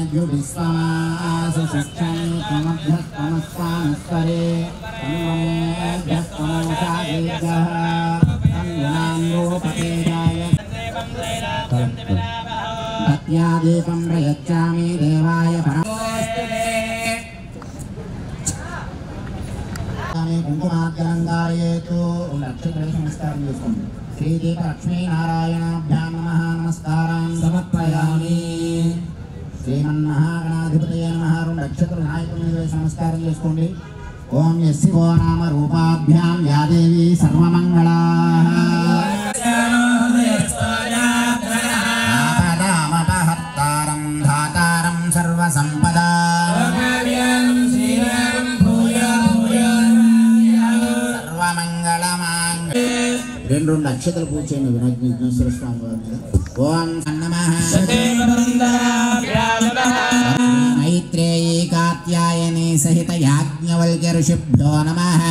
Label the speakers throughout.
Speaker 1: युविश्वमासु शिक्षन्तमभ्यस्तमस्वामस्वरे तन्मनेभ्यस्तमोषादीर्घः तन्युनान्योपतेजाय भक्त्यादीपं प्रयच्छामि देवाय कुङ्कुमार्जनङ्गारयेतु नक्षत्रे नमस्कारं చేసుకోండి శ్రీదీప లక్ష్మీనారాయణాభ్యాం నమః నమస్కారాన్ సమర్పయామి శ్రీమన్మహాగణాధిపతయే నమః నక్షత్ర నాయకుని నమస్కారం చేసుకోండి ఓం యస్యో నామ రూపాభ్యాం యా దేవి సర్వమంగళా ఆపదామపహర్తారం ధాతారం సర్వసంపదా రెండు నక్షత్రాలు పూజ చేయండి విఘ్నేశ్వర స్వామి వారి మీద ఓం నమః మైత్రేయీ కాత్యాయని సహిత యాజ్ఞవల్క్య ఋషిభ్యో నమః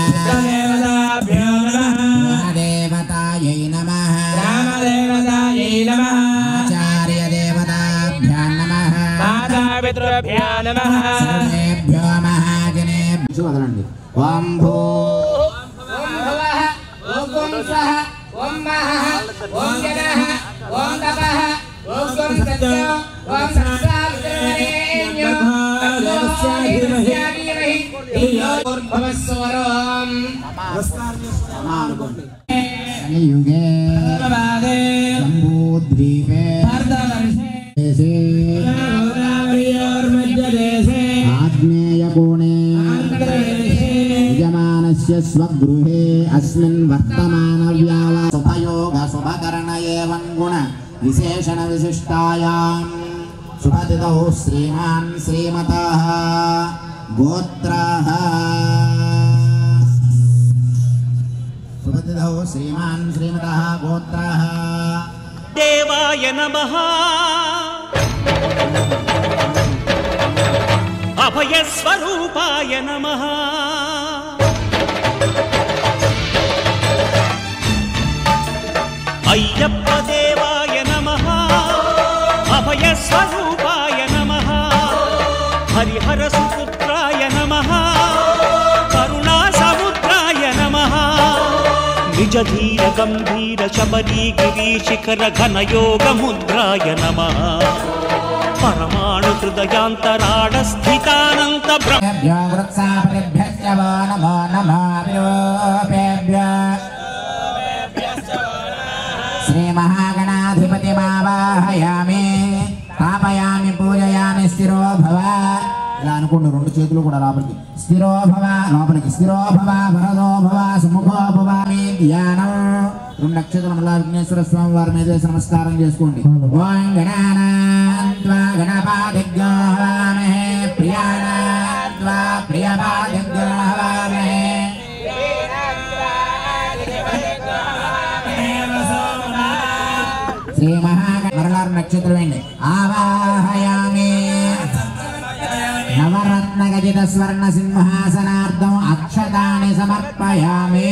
Speaker 1: దేవతాయై నమః ఆచార్య దేవతాభ్యాం నమః సర్వేభ్యో మహాజనేభ్యో వదలండి ఓం భూ ఓం స్వః ఓం మహః ఓం జనః ఓం తపః ఓం సత్య ఓం సత్సావిత్రేణ్యో భవస్వరం యుగే శంభూద్వీపే ఆగ్నేయకోణే యజమానస్య స్వగృహే అస్మిన్ వర్తమానవ్యావా శుభయోగ శుభకరణ ఏవం గుణ విశేషణ విశిష్టాయాం శుభతిథౌ శ్రీమాన్ శ్రీమతః గోత్రః శుభతిథౌ శ్రీమాన్ శ్రీమతః గోత్రః
Speaker 2: దేవాయ నమః అభయస్వరూపాయ నమః అయ్యప్ప దేవాయ నమః అభయస్వరూపాయ నమః హరిహర సుపుత్రాయ నమః కరుణాసముద్రాయ నమః నిజధీర గంభీర శబరీ గిరీశిఖర ఘనయోగముద్రాయ నమః పరమాణు హృదయాంతరాడ స్థితానంత
Speaker 1: శ్రీ మహాగణాధిపతి మావాహయామి తాపయామి పూజయామి స్థిరో భవ ఇలా అనుకోండి రెండు చేతులు కూడా లోపలికి స్థిరో భవ లోపలికి స్థిరో భవ వరదో భవ సుముఖో భవ మీ ధ్యానం రెండు నక్షత్రముల విఘ్నేశ్వర స్వామి వారి మీద నమస్కారం చేసుకోండి ఓం గణానాన్త్వా గణపాదిగ్గా హవామహే ప్రియాణాన్త్వా ప్రియపాదిగ్గా హవామహే శ్రీ మహాగణారు నక్షత్రం ఆవాహయామి నవరత్న గజిత స్వర్ణ సింహాసనార్థం అక్షతాని సమర్పయామి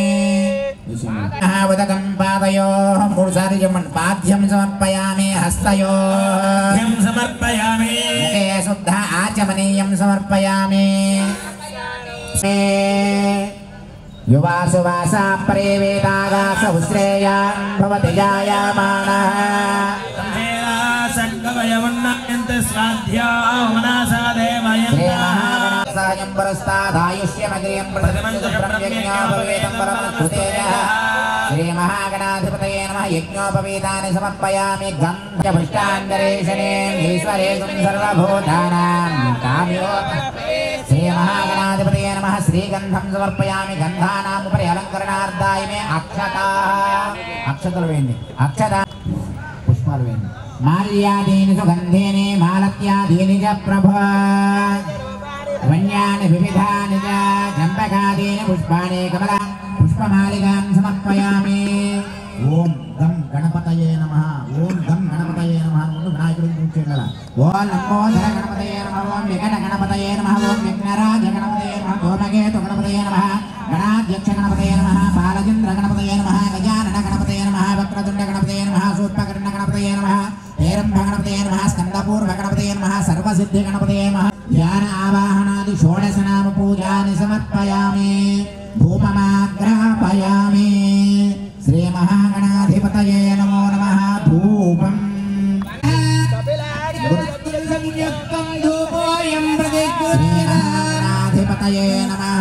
Speaker 1: ఉదకం పాదయోః మూడుసారి చెప్పండి పాద్యం సమర్పయామి హస్తయోః సమర్పయామి ముఖే శుద్ధ ఆచమనీయం సమర్పయామి యువాసువాస ప్రేవేదాగాస ఉశ్రేయాన్ భవతి జాయమానః సాయం పరస్తాదాయుష్యమగ్రియం ప్రతిమంత్రయజ్ఞోపవేతం పరమకృతేజః శ్రీ మహాగణాధిపతయే నమః యజ్ఞోపవేతాని సమర్పయామి గంధపుష్టాంతరేషణే ఈశ్వరేశం సర్వభూతానాం కామ్యో శ్రీ మహాగణాధిపతయే నమః శ్రీగంధం సమర్పయామి గంధానాం ఉపరి అలంకరణార్థాయ మే అక్షతలు వేయండి అక్షత పుష్పాలు వేయండి మాల్యాదీని సుగంధేని మాలత్యాదీని చ ప్రభో వన్యాని వివిధాని చ చంపకాదీని పుష్పాణి కమల పుష్పమాలికాం సమర్పయామి ఓం గం గణపతయే నమః ఓం గం గణపతయే నమః ముందు వినాయకుడిని పూజించాలి ఓం లంబోదర గణపతయే నమః ఓం విఘ్న గణపతయే నమః ఓం విఘ్నరాజ గణపతయే నమః ధూమకేతు గణపతయే నమః గణాధ్యక్ష గణపతయే నమః బాలచంద్ర గణపతయే నమః గజానన గణపతయే నమః వక్రతుండ గణపతయే నమః సూర్పకర్ణ గణపతయే నమః वीरं गणपतये नमः स्कंदपूर्व गणपतये नमः सर्वसिद्धि गणपतये नमः ध्यान आवाहनादि षोडश नाम पूजानि समर्पयामि धूपमाग्रापयामि श्री महागणाधिपतये नमो नमः धूपम् श्रीगणाधिपतये नमः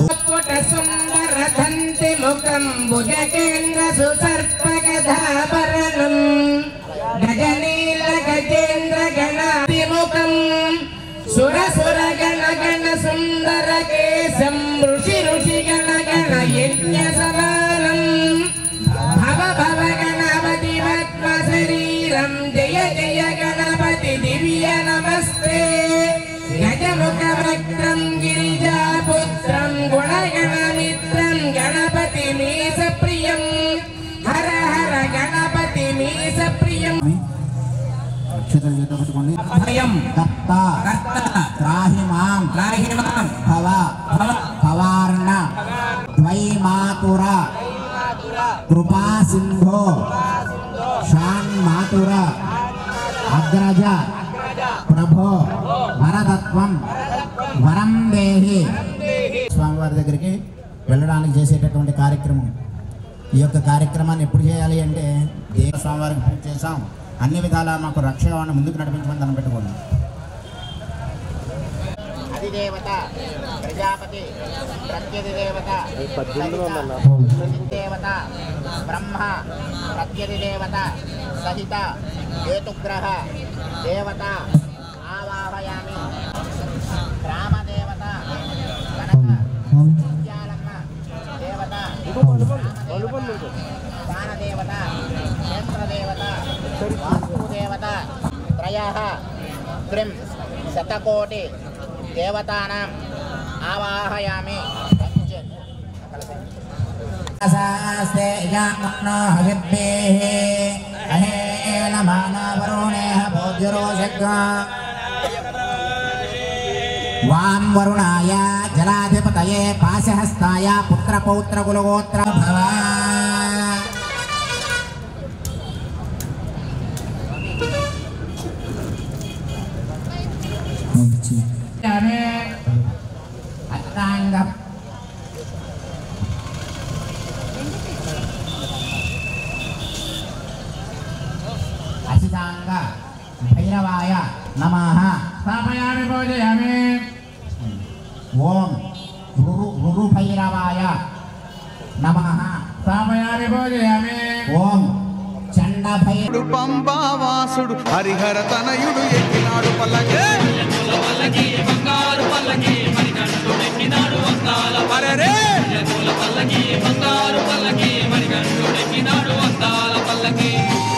Speaker 3: सुंदरधन्ति मुखं भुजगेन्द्र सुसर्पगदाभरणं गजनीलगजेन्द्र गणाभिमुखं सुरसुर गण गण सुंदर केशं ऋषि ऋषि गण गण यज्ञ समानं भव भव गणपति पद्म शरीरं जय जय गणपति दिव्य नमस्ते गजमुखवक्त्रं गिरिजापुत्रं गुणगणमित्रं गणपति मीशप्रियं हर हर गणपति मीशप्रियं
Speaker 1: भयं दत्त त्राहि मां भव भवार्ण द्वैमातुर कृपा सिंधो शान्मातुर अग्रज प्रभो వరదత్వం వరం దేహి స్వామివారి దగ్గరికి వెళ్ళడానికి చేసేటటువంటి కార్యక్రమం. ఈ యొక్క కార్యక్రమాన్ని ఎప్పుడు చేయాలి అంటే దేవ స్వామివారికి పూజ చేసాం, అన్ని విధాలా మాకు రక్షగా ముందుకు నడిపించమని దండం పెట్టుకోండి. అధిదేవత ప్రజాపతి ప్రత్యధిదేవత దేవత బ్రహ్మ ప్రత్యధిదేవత సహిత కేతుగ్రహ దేవత ఆవాహయామి. రామదేవత కనక విద్యాలమ్మ దేవత దానదేవత క్షేత్రదేవత వాస్తుదేవత త్రయః త్రిం శతకోటి దేవతానాం ఆవాహయామి. శాస్తే యామన్నో హవిద్భేః అహేన మానవరుణేః భోజ్యరోషగ్గా वाम वरुणाय जलाधिपतये पाशहस्ताय पुत्र पौत्र कुलगोत्र भव अष्टांग असितांग भैरवाय नमः स्थापयामि पूजयामि. ओम गुरु भैरवाय नमः स्थापयामि पूजयामि. ओम चंड भैरव
Speaker 4: పంబావాసుడు హరిహర తనయుడు ఎక్కినాడు పల్లకి బంగారు పల్లకి మణికంఠుడెక్కినాడు వందాల పరరే పల్లకి బంగారు పల్లకి మణికంఠుడెక్కినాడు వందాల పల్లకి.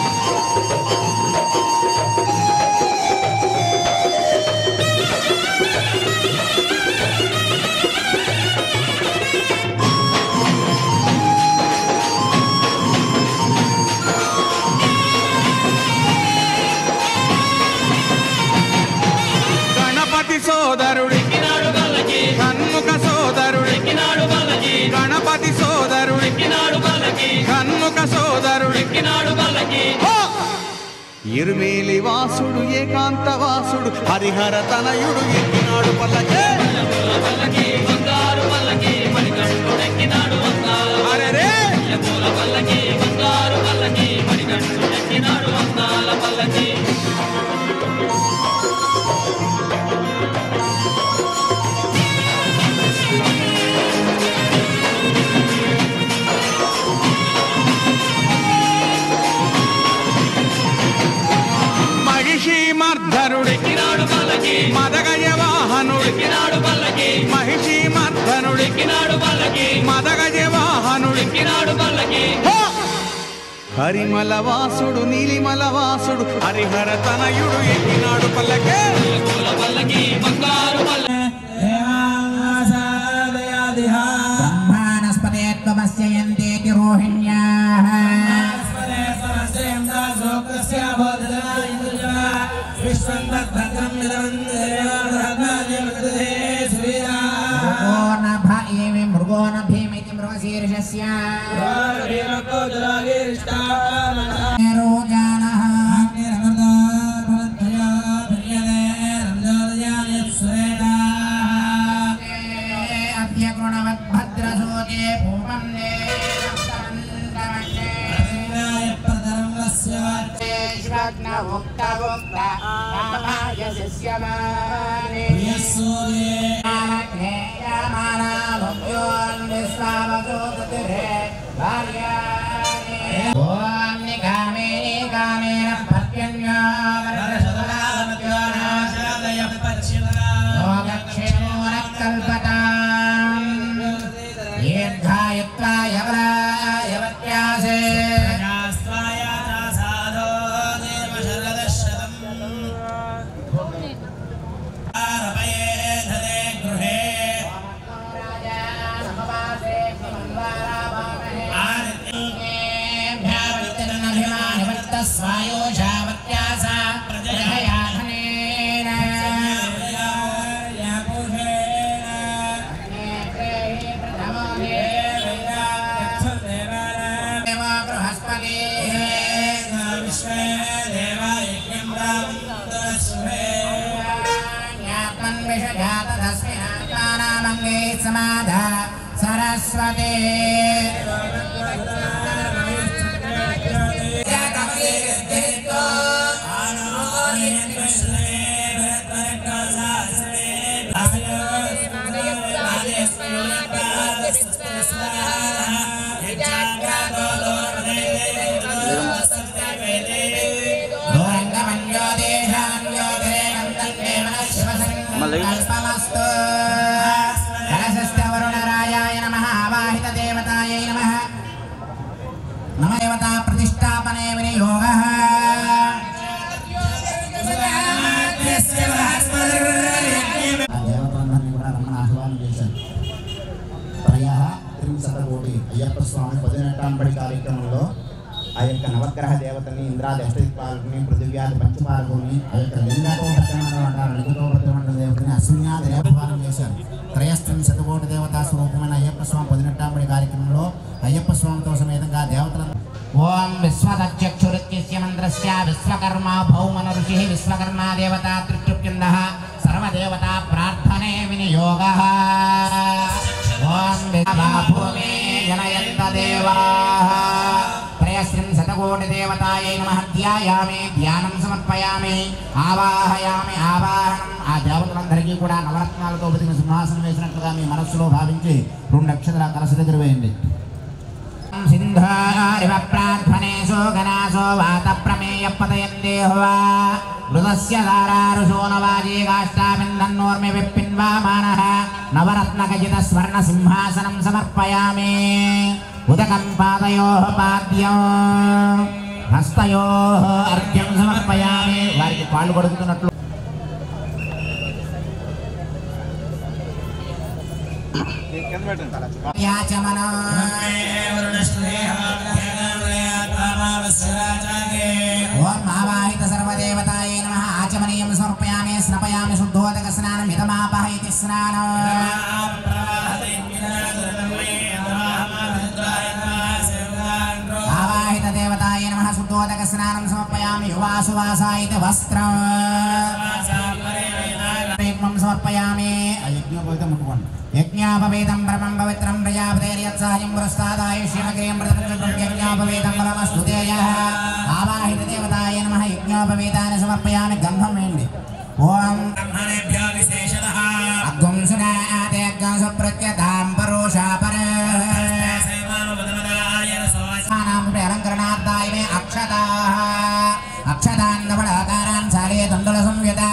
Speaker 4: సోదరుడెక్కినాడు పల్లకి కన్ముఖ సోదరుడెక్కినాడు పల్లకి గణపతి సోదరుడెక్కినాడు పల్లకి కన్ముఖ సోదరుడెక్కినాడు పల్లకి. ఇరుమేలి వాసుడు ఏకాంత వాసుడు హరిహర తనయుడు ఎక్కినాడు పల్లకి పల్లకి బంగారు పల్లకి మణికంఠుడెక్కినాడు వందాల అరెరే పల్లకి బంగారు పల్లకి మణికంఠుడెక్కినాడు వందాల పల్లకి. మర్ధనుడెక్కినాడు పల్లకి మదగజ వాహనుడెక్కినాడు పల్లకి మహిషి మర్ధనుడెక్కినాడు పల్లకి మదగజ వాహనుడెక్కినాడు పల్లకి. హరిమల వాసుడు నీలిమల వాసుడు హరిహర తనయుడు ఎక్కినాడు పల్లకి పల్లకి బంగారు పల్లకి.
Speaker 1: బ్రహ్మానస్పతే త్వమస్యయంతేతి రోహిణ్యాః मृगो न भीमिति मृगशीर्षस्य रोजानः
Speaker 3: शिष्यमाने समाधा सरस्वती प्रतिष्ठापने विनियोगः అయ్యప్ప స్వామి 18వ బడి కార్యక్రమంలో ఆ యొక్క నవగ్రహ దేవతని ఇంద్రాది అష్టదిక్పాలకుని పృథివ్యాది పంచపాలకుని ఆ యొక్క లింగోపత్యమండల దేవతని అశ్విన్యాది దేవపాలన చేశారు. త్రయస్త్రిని శతకోటి దేవతా స్వరూపమైన అయ్యప్ప స్వామి 18వ బడి కార్యక్రమంలో అయ్యప్ప స్వామితో సమేతంగా దేవతలను ఓం విశ్వదధ్యక్షురిత్యస్య మంత్రస్య విశ్వకర్మ భౌమన ఋషిః విశ్వకర్మ దేవతా త్రిత్యుప్యందః సర్వదేవతా ప్రార్థనే వినియోగः ఓం భూమి జనయంత దేవాః త్రయస్త్రిం శతకోటి దేవతాయై నమః ధ్యాయామి ధ్యానం సమర్పయామి ఆవాహయామి ఆవాహనం. ఆ దేవతలందరికీ కూడా నవరత్నాలతో బతికిన సింహాసనం వేసినట్లుగా మీ మనస్సులో భావించి 2 నక్షత్రాల కలశ దగ్గర వేయండి. సింధారివ ప్రార్థనేషు గణాసో వాత ప్రమేయ పతయందేహ్వా మృదస్య ధారారుషో నవాజీ కాష్టామిందన్నోర్మి విప్పిన్వామానః నవరత్నఖచిత స్వర్ణ సింహాసనం సమర్పయామి. ఉదకం పాదయోః పాద్యం హస్తయోః అర్ఘ్యం సమర్పయామి. వారికి పాలు కొడుకుతున్నట్లు ఓం ఆవాహిత సర్వదేవతాయై నమః ఆచమనీయం సమర్పయామి. స్నపయామి శుద్ధోదక స్నానం హితమాపహైతి స్నానం. ఆవాహిత దేవతాయై నమః శుద్ధోదక స్నానం సమర్పయామి. యువాసువాసాయితి వస్త్రం సమర్పయామి. యజ్ఞోపవీతం ముట్టుకోండి. యజ్ఞాపవేదం బ్రహ్మం పవిత్రం ప్రజాపతేర్యత్సాయం పురస్తాదాయుష్యమగ్రియం ప్రతిం యజ్ఞాపవేదం బలమస్తు తేజః. ఆవాహిత దేవతాయ నమః యజ్ఞోపవేదాన్ని సమర్పయామి. గంధం వేయండి. ఓం బ్రహ్మణేభ్యో విశేషతః అగ్గం సునాతే అగ్గం సుప్రత్యతాం పరోషాపర అలంకరణార్థాయ మే అక్షతాః అక్షతాన్ నవడాకారాన్ సాలే దండల సంయత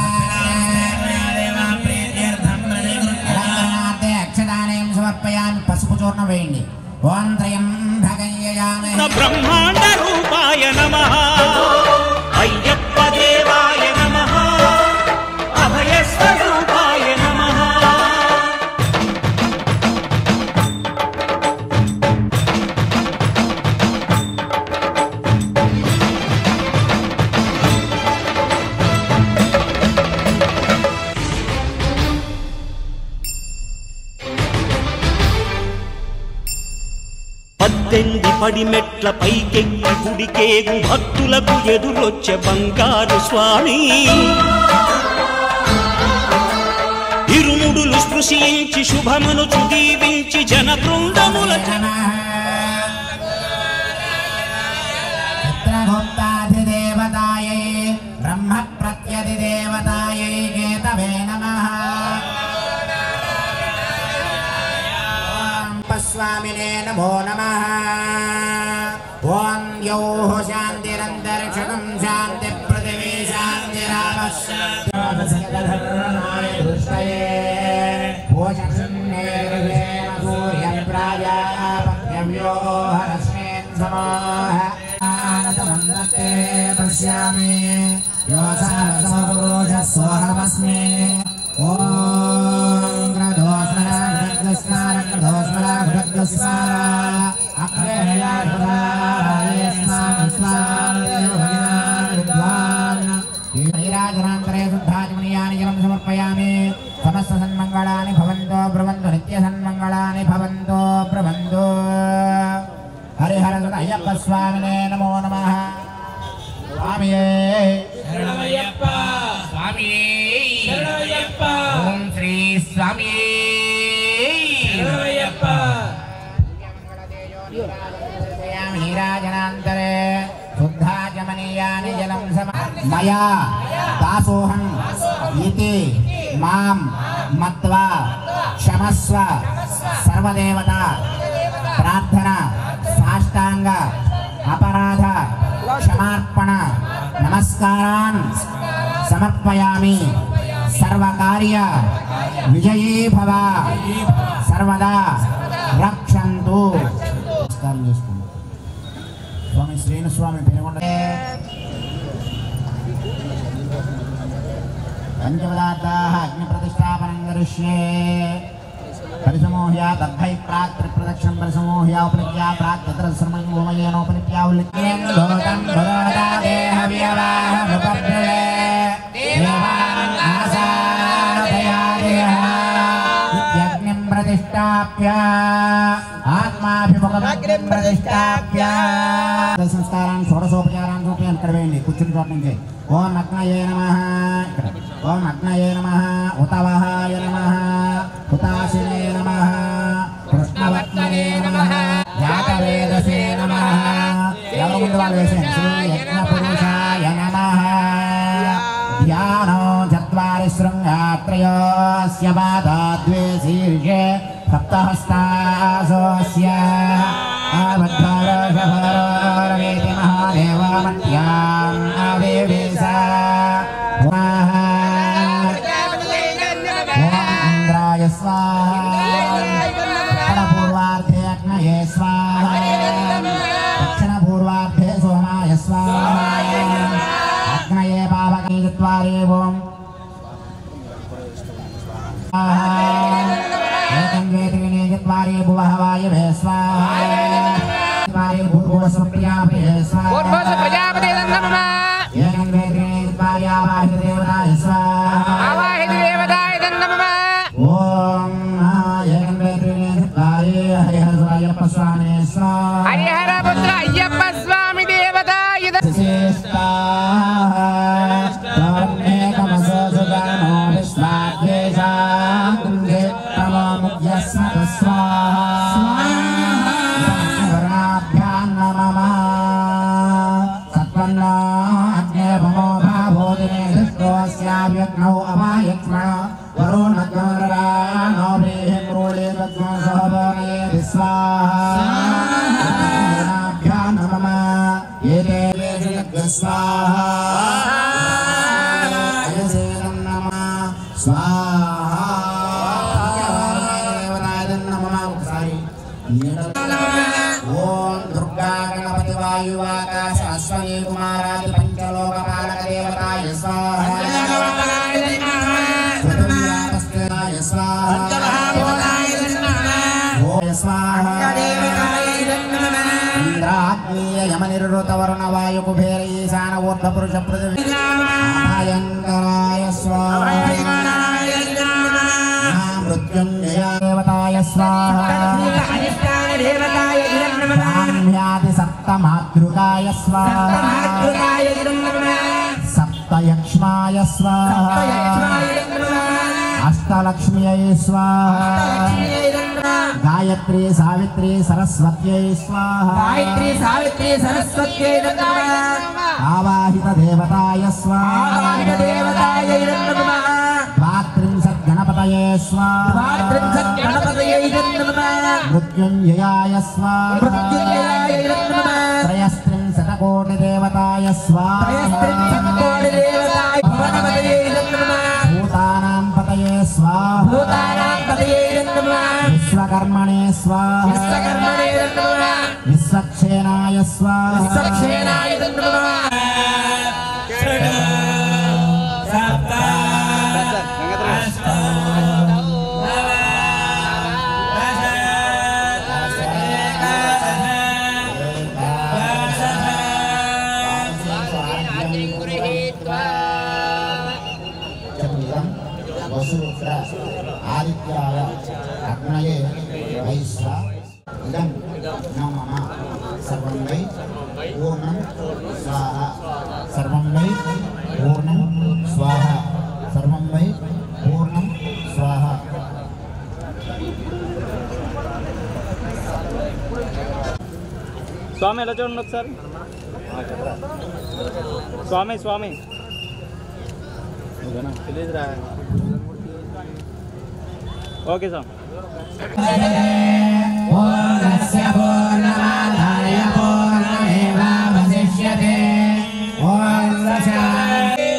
Speaker 3: సమర్పయామి. పసుపు చూర్ణం వేయండి. ఓం త్రయంబకయ్యామి
Speaker 2: బ్రహ్మాండ రూపాయ నమః అయ్యప్ప దేవాయ నమః అభయ స్వరూపాయ నమః. పద్దెంది పడిమెట్ల పైకెక్కి గుడికేగు భక్తులకు ఎదురొచ్చే బంగారు స్వామి. ఇరుముడులు స్పృశించి శుభమును చుదీవించి జన బృందముల
Speaker 1: చిత్రగుప్తాధిదేవతాయై బ్రహ్మ ప్రత్యధిదేవతాయై
Speaker 3: देवतायै केतवे नमः ॐ पस्वामिने नमो नमः ॐ यौः शान्तिरन्तरिक्षं शान्तिपृथिवी शान्तिरापः शान्तिर्धर्माय दृष्टये भोजक्षुण्येन सूर्यप्राजापत्यव्यो हरस्मेन् समाः आनतमन्दते पश्यामि योऽसारसमपुरुषः सोऽहमस्मि ॐ ग्रदोस्मरा घृतस्मारा ग्रदोस्मरा घृतस्मारा अग्रया नीराजनान्तरे शुद्धाचमनीयानि जलं समर्पयामि समस्त सन्मङ्गलानि भवन्तो ब्रुवन्तु नित्यसन्मङ्गलानि भवन्तो ब्रुवन्तु हरिहरसुत अय्यप्प स्वामिने नमो नमः स्वामिये
Speaker 5: शरणमय्यप्प स्वामिये शरणमय्यप्प ओम श्री स्वामिये शरणमय्यप्प
Speaker 3: नीराजनान्तरे शुद्धाचमनीयानि जलं मया दासोहं इति मां मत्वा क्षमस्व सर्वदेवता प्रार्थना साष्टांग अपराध क्षमार्पण नमस्कारान् समर्पयामि सर्वकार्य विजयी भव सर्वदा रक्षन्तु नमस्कारं చేసుకోండి स्वामी श्रीनु स्वामी पेरुगొండ पंचपदार्थाः अग्निप्रतिष्ठापनं करिष्ये परिसमोह्या तद्धै प्राक् त्रिप्रदक्षिणं परिसमोह्या उपनित्या प्राक् तत्र सर्वं होमयेनोपनित्या उल्लिख्यं दोतं भगवता देहव्यवाहमुपद्रवे देवान् आसादयादेह इत्यग्निं प्रतिष्ठाप्य आत्माभिमुखमग्निं प्रतिष्ठाप्य संस्कारान् षोडशोपचारान् रूपेण कर्वेण्डि కూర్చుని చోట నుంచి ఓం అగ్నయే నమః ఓం అగ్నయే నమః ఉతవహాయ నమః హుతాశినే నమః కృష్ణవత్మనే నమః జాతవేదసే నమః ఎవరు ముందు వాళ్ళు వేసేయండి శ్రీ యజ్ఞపురుషాయ నమః ధ్యానో చత్వారి శృంగాత్రయోస్య పాదా ద్వే శీర్షే सप्तहस्तासोऽस्य आबद्धारशभरवेति महादेवमत्याम् आदेवेश इन्द्राय स्वाहा उत्तरपूर्वार्धे अग्नये स्वाहा दक्षिणपूर्वार्धे सोमाय स्वाहा अग्नये पावके चत्वारि ओम् चत्वारि भुवः वायवे स्वाहा चत्वारि भूर्भुवस्वप्रियापते स्वाहा
Speaker 5: प्रजापते नमः
Speaker 3: एकं वेदिने चत्वारि आवाहितदेवताय स्वाहा
Speaker 5: आवाहितदेवताय नमः
Speaker 3: ॐ एकं वेदिने चत्वारि हरिहरसुत अय्यप्प स्वामिने स्वाहा
Speaker 5: हरिहरपुत्र अय्यप्प स्वामी देवताय
Speaker 3: श्रेष्ठाः त्वमेकमसो सुजानो विश्वाद्वेषां कुञ्जे तमो मुख्यस्मत स्वाहा वर्णाभ्यां नमः सत्वन्नो अग्ने भमो भावोदिने दृष्टोऽस्याव्यग्नौ अवायक्ष्मण वरुणग्नोरानो व्रीहिं रोले तद्मो सहभोगे स्वाहा वर्णाभ्यां नमः एते स्वाहा अयसेनं नमः स्वाहा ओम दुर्गा गणपति वायुवाकाश अश्वनी कुमारादि पंचलोकपालक देवताय स्वाहा स्वतंत्राय स्वाहा इंद्राग्नीय यमनिर्वृत वरुण वायु कुबेर ईशान ऊर्ध्व पुरुष पृथ्वी भयंकराय स्वाहा मृत्युंजय देवताय स्वाहा ब्राह्म्यादि सप्तमातृकाय स्वाहा सप्तयक्ष्माय स्वाहा अष्टलक्ष्म्यै स्वाहा
Speaker 1: गायत्री सावित्री सरस्वत्यै स्वाहा
Speaker 5: गायत्री सावित्री सरस्वत्यै नमः
Speaker 1: आवाहित देवताय स्वाहा
Speaker 5: आवाहित देवतायै नमः
Speaker 1: द्वात्रिंशत् गणपतये स्वाहा
Speaker 5: द्वात्रिंशत् गणपतये नमः
Speaker 1: मृत्युञ्जयाय स्वाहा
Speaker 5: मृत्युञ्जयाय नमः
Speaker 1: त्रयस्त्रिंशत् कोटि देवताय स्वाहा
Speaker 5: त्रयस्त्रिंशत् कोटि देवताय भुवनपतये नमः
Speaker 1: भूतानां पतये स्वाहा
Speaker 5: भूतानां पतये नमः
Speaker 1: विश्वकर्मणे स्वाहा
Speaker 5: विश्वकर्मणे नमः
Speaker 1: विश्वक्षेनाय स्वाहा
Speaker 5: विश्वक्षेनाय नमः
Speaker 1: वसुरुद्र आदित्याय अग्नये वैश्वा इदं नमः सर्वं वै पूर्णं स्वाहा सर्वं वै पूर्णं स्वाहा सर्वं वै पूर्णं स्वाहा
Speaker 6: స్వామి ఎలా చూడండి ఒకసారి స్వామి స్వామి తెలియదురా ఓకే సార్
Speaker 1: పూర్ణస్య పూర్ణమాదాయ పూర్ణమేవావశిష్యతే ఓం శాంతి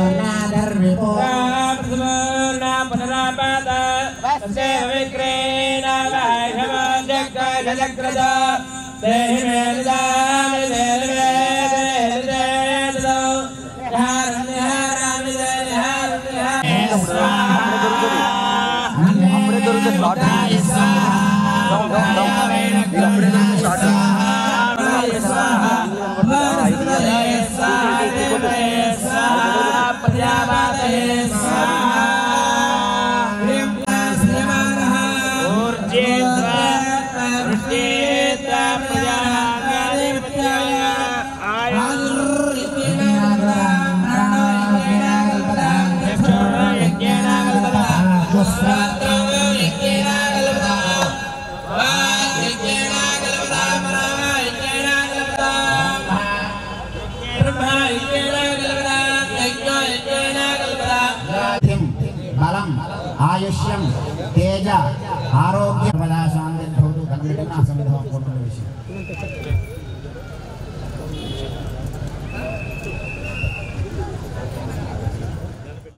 Speaker 1: बलम आयुष्यम तेज आरोग्य शांति भवतु